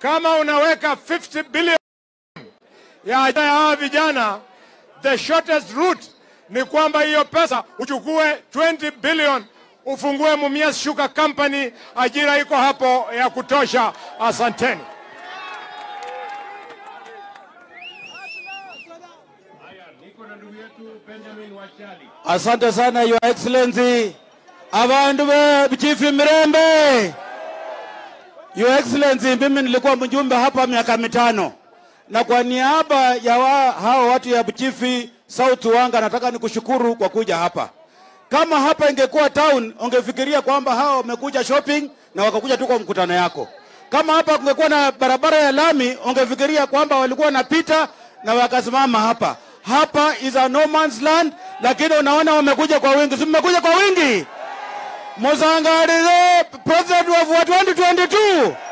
kama unaweka 50 billion ya hawa vijana, the shortest route ni kwamba hiyo pesa uchukue 20 billion ufungue Mumias Sugar Company. Ajira iko hapo ya kutosha. Asanteni. Asante sana Your Excellency. Abandu be Chief Mirembe. Your Excellency, mimi nilikuwa mjumbe hapa miaka 5. Na kwa niaba ya hao watu ya Chief South Wanga nataka nikushukuru kwa kuja hapa. Kama hapa ingekuwa town, ungefikiria kwamba hao wamekuja shopping na wakakuja tu kwa mkutano yako. Kama hapa kungekuwa na barabara ya lami, ungefikiria kwamba walikuwa wanapita na wakasimama hapa. Hapa is a no man's land, lakini unaona wamekuja kwa wingi. Si mmekuja kwa wingi? Muzangarize president of 2022.